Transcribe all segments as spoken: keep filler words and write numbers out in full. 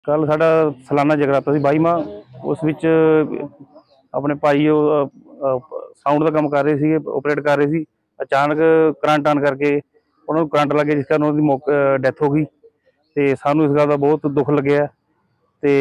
कल साडा सालाना जगराता सी बाईवां। उस विच अपने भाई साउंड का काम कर रहे थे, ऑपरेट कर रहे थे। अचानक करंट आन करके उन्होंने करंट लग गया, जिस कारण उन्होंने मौके डैथ हो गई। तो सानू इस गल का बहुत दुख लग्या। तो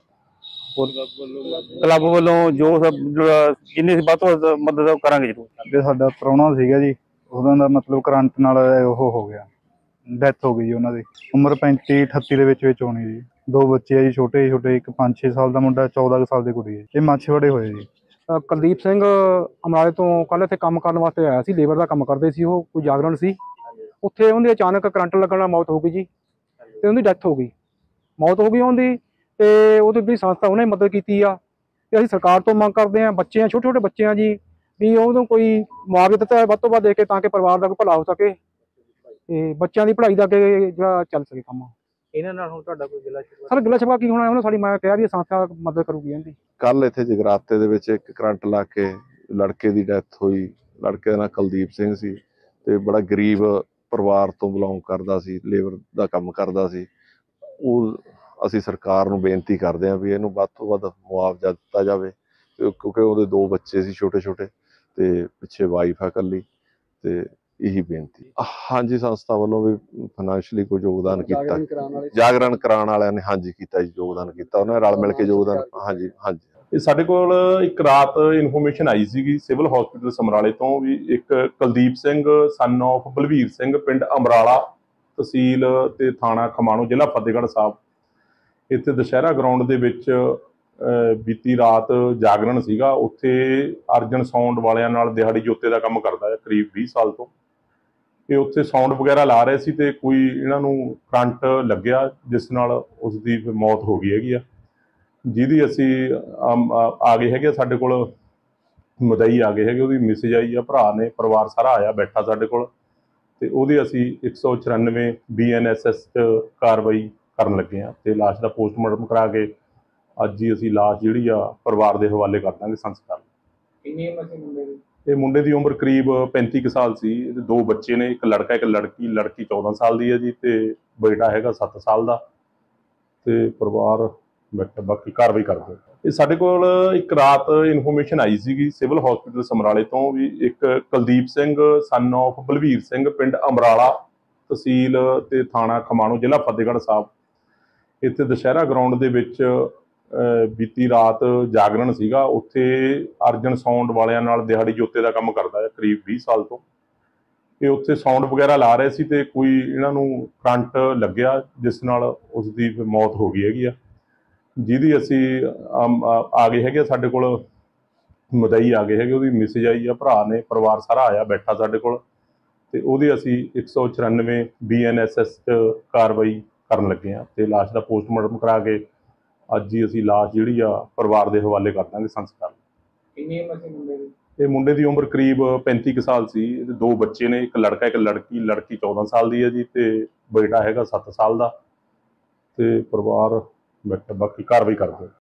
क्लब वालों जो सब जिन्नी वध तो वध मदद करांगे जरूर। जो साडा प्राहुणा सीगा जी, उहदा दा मतलब करंट नाल ओह हो गया, डैथ हो गई जी। उन्होंने उम्र पैंती अठत्ती के विच विच होनी जी। दो बच्चे है जी, छोटे छोटे, एक पांच छे साल का मुंडा, चौदह साल की कुड़ी है। ये माछेवाड़े होए जी। कुलदीप सिंह अमराले तो कल इत्थे काम करन वास्ते आया सी, लेबर का काम करते सी। वो कोई जागरण सी, उत्थे उहदी अचानक करंट लगण नाल मौत हो गई जी। ते उहदी डैथ हो गई, मौत हो गई उहदी। ते उहदी भी संस्था उहने मदद कीती आ। ते असीं सरकार तो मंग करदे आ, बच्चे आ, छोटे छोटे बच्चे आ जी, भी उहनूं कोई मुआवजा दित्ता वध तों वध दे के, तां कि परिवार दा कोई भला हो सके ते बच्चों की पढ़ाई दा अगे जिहड़ा चल सके काम। इन्हां नाल हुण तुहाडा कोई गिला शिकवा? सर गिला शिकवा की होना, उहने साडी मैं कहा भी संस्था मदद करूगी इहदी। कल इत्थे जगराते दे विच इक करंट लग के लड़के की डैथ हुई। लड़के दा नाम कुलदीप सिंह सी ते बड़ा गरीब परिवार तो बिलोंग करदा सी, लेबर दा काम करदा सी। ਉਹ ਅਸੀਂ ਸਰਕਾਰ ਨੂੰ ਬੇਨਤੀ ਕਰਦੇ ਹਾਂ ਵੀ ਇਹਨੂੰ ਵੱਧ ਤੋਂ ਵੱਧ ਮੁਆਵਜ਼ਾ ਦਿੱਤਾ ਜਾਵੇ, ਕਿਉਂਕਿ ਉਹਦੇ ਦੋ ਬੱਚੇ ਸੀ ਛੋਟੇ ਛੋਟੇ ਤੇ ਪਿੱਛੇ ਵਾਈਫ ਆ ਇਕੱਲੀ। ਤੇ ਇਹੀ ਬੇਨਤੀ। ਹਾਂਜੀ, ਸੰਸਥਾ ਵੱਲੋਂ ਵੀ ਫਾਈਨੈਂਸ਼ਲੀ ਕੋਈ ਯੋਗਦਾਨ ਕੀਤਾ, ਜਾਗਰਣ ਕਰਾਉਣ ਵਾਲਿਆਂ ਨੇ ਹਾਂਜੀ ਕੀਤਾ ਜੀ, ਯੋਗਦਾਨ ਕੀਤਾ। ਉਹਨਾਂ ਨੇ ਰਲ ਮਿਲ ਕੇ ਯੋਗਦਾਨ ਹਾਂਜੀ ਹਾਂਜੀ ਇਹ ਸਾਡੇ ਕੋਲ ਇੱਕ ਰਾਤ ਇਨਫੋਰਮੇਸ਼ਨ ਆਈ ਸੀਗੀ ਸਿਵਲ ਹਸਪੀਟਲ ਸਮਰਾਲੇ ਤੋਂ ਵੀ ਇੱਕ ਕੁਲਦੀਪ ਸਿੰਘ ਸਨ ਆਫ ਬਲਵੀਰ ਸਿੰਘ, ਪਿੰਡ ਅਮਰਾਲਾ, ਤਹਿਸੀਲ ਤੇ ਥਾਣਾ ਖਮਾਣੋ, ਜ਼ਿਲ੍ਹਾ ਫਤਿਹਗੜ੍ਹ ਸਾਹਿਬ। ਇੱਥੇ ਦੁਸ਼ਹਿਰਾ ਗਰਾਊਂਡ ਦੇ ਵਿੱਚ ਬੀਤੀ ਰਾਤ ਜਾਗਰਣ ਸੀਗਾ। ਉੱਥੇ ਅਰਜਨ ਸਾਊਂਡ ਵਾਲਿਆਂ ਨਾਲ ਦਿਹਾੜੀ ਜੋਤੇ ਦਾ ਕੰਮ ਕਰਦਾ ਹੈ ਕਰੀਬ ਵੀਹ ਸਾਲ ਤੋਂ। ਇਹ ਉੱਥੇ ਸਾਊਂਡ ਵਗੈਰਾ ਲਾ ਰਹੇ ਸੀ ਤੇ ਕੋਈ ਇਹਨਾਂ ਨੂੰ ਕਰੰਟ ਲੱਗਿਆ, ਜਿਸ ਨਾਲ ਉਸ ਦੀ ਮੌਤ ਹੋ ਗਈ ਹੈਗੀ ਆ, ਜਿਹਦੀ ਅਸੀਂ ਆ ਗਏ ਹੈਗੇ ਸਾਡੇ ਕੋਲ। ਮਦਈ ਆ ਗਏ ਹੈਗੇ, ਉਹਦੀ ਮੈਸੇਜ ਆਈ ਆ, ਭਰਾ ਨੇ, ਪਰਿਵਾਰ ਸਾਰਾ ਆਇਆ ਬੈਠਾ ਸਾਡੇ ਕੋਲ। ਤੇ ਉਹਦੀ ਅਸੀਂ ਇੱਕ ਸੌ ਚੁਰਾਨਵੇਂ ਬੀ ਐਨ ਐਸ ਐਸ 'ਚ ਕਾਰਵਾਈ ਕਰਨ ਲੱਗੇ ਹਾਂ ਤੇ ਲਾਸ਼ ਦਾ ਪੋਸਟਮਾਰਟਮ ਕਰਾ ਕੇ ਅੱਜ ਹੀ ਅਸੀਂ ਲਾਸ਼ ਜਿਹੜੀ ਆ ਪਰਿਵਾਰ ਦੇ ਹਵਾਲੇ ਕਰ ਦਾਂਗੇ ਸੰਸਕਾਰ। ਕਿੰਨੀ ਉਮਰ ਸੀ ਮੁੰਡੇ ਦੀ? ਇਹ ਮੁੰਡੇ ਦੀ ਉਮਰ ਕਰੀਬ ਪੈਂਤੀ ਕੁ ਸਾਲ ਸੀ। ਇਹਦੇ ਦੋ ਬੱਚੇ ਨੇ, ਇੱਕ ਲੜਕਾ ਇੱਕ ਲੜਕੀ। ਲੜਕੀ ਚੌਦਾਂ ਸਾਲ ਦੀ ਹੈ ਜੀ ਤੇ ਬੇਟਾ ਹੈਗਾ ਸੱਤ ਸਾਲ ਦਾ। ਤੇ ਪਰਿਵਾਰ ਬੈਠਾ, ਬਾਕੀ ਕਾਰਵਾਈ ਕਰਦੇ। ਇਹ ਸਾਡੇ ਕੋਲ ਇੱਕ ਰਾਤ ਇਨਫੋਰਮੇਸ਼ਨ ਆਈ ਸੀਗੀ ਸਿਵਲ ਹਸਪੀਟਲ ਸਮਰਾਲੇ ਤੋਂ ਵੀ ਇੱਕ ਕੁਲਦੀਪ ਸਿੰਘ ਸਨ ਆਫ ਬਲਵੀਰ ਸਿੰਘ, ਪਿੰਡ ਅਮਰਾਲਾ, ਤਹਿਸੀਲ ਤੇ ਥਾਣਾ ਖਮਾਣੋ, ਜ਼ਿਲ੍ਹਾ ਫਤਿਹਗੜ੍ਹ ਸਾਹਿਬ। ਇੱਥੇ ਦੁਸ਼ਹਿਰਾ ਗਰਾਊਂਡ ਦੇ ਵਿੱਚ ਬੀਤੀ ਰਾਤ ਜਾਗਰਣ ਸੀਗਾ। ਉੱਥੇ ਅਰਜਨ ਸਾਊਂਡ ਵਾਲਿਆਂ ਨਾਲ ਦਿਹਾੜੀ ਜੋਤੇ ਦਾ ਕੰਮ ਕਰਦਾ ਹੈ ਕਰੀਬ ਵੀਹ ਸਾਲ ਤੋਂ। ਇਹ ਉੱਥੇ ਸਾਊਂਡ ਵਗੈਰਾ ਲਾ ਰਹੇ ਸੀ ਤੇ ਕੋਈ ਇਹਨਾਂ ਨੂੰ ਕਰੰਟ ਲੱਗਿਆ, ਜਿਸ ਨਾਲ ਉਸ ਦੀ ਮੌਤ ਹੋ ਗਈ ਹੈਗੀ ਆ, ਜਿਹਦੀ ਅਸੀਂ ਆ ਗਏ ਹੈਗੇ ਸਾਡੇ ਕੋਲ। ਮਦਈ ਆ ਗਏ ਹੈਗੇ, ਉਹਦੀ ਮੈਸੇਜ ਆਈ ਆ, ਭਰਾ ਨੇ, ਪਰਿਵਾਰ ਸਾਰਾ ਆਇਆ ਬੈਠਾ ਸਾਡੇ ਕੋਲ। ਤੇ ਉਹਦੀ ਅਸੀਂ ਇੱਕ ਸੌ ਚੁਰਾਨਵੇਂ ਬੀ ਐਨ ਐਸ ਐਸ 'ਚ ਕਾਰਵਾਈ ਕਰਨ ਲੱਗੇ ਹਾਂ ਤੇ ਲਾਸ਼ ਦਾ ਪੋਸਟਮਾਰਟਮ ਕਰਾ ਕੇ ਅੱਜ ਹੀ ਅਸੀਂ ਲਾਸ਼ ਜਿਹੜੀ ਆ ਪਰਿਵਾਰ ਦੇ ਹਵਾਲੇ ਕਰ ਦਾਂਗੇ ਸੰਸਕਾਰ। ਕਿੰਨੀ ਉਮਰ ਸੀ ਮੁੰਡੇ ਦੀ? ਇਹ ਮੁੰਡੇ ਦੀ ਉਮਰ ਕਰੀਬ ਪੈਂਤੀ ਕੁ ਸਾਲ ਸੀ। ਇਹਦੇ ਦੋ ਬੱਚੇ ਨੇ, ਇੱਕ ਲੜਕਾ ਇੱਕ ਲੜਕੀ। ਲੜਕੀ ਚੌਦਾਂ ਸਾਲ ਦੀ ਹੈ ਜੀ ਤੇ ਬੇਟਾ ਹੈਗਾ ਸੱਤ ਸਾਲ ਦਾ। ਤੇ ਪਰਿਵਾਰ ਬੈਠਾ, ਬਾਕੀ ਕਾਰਵਾਈ ਕਰਦੇ।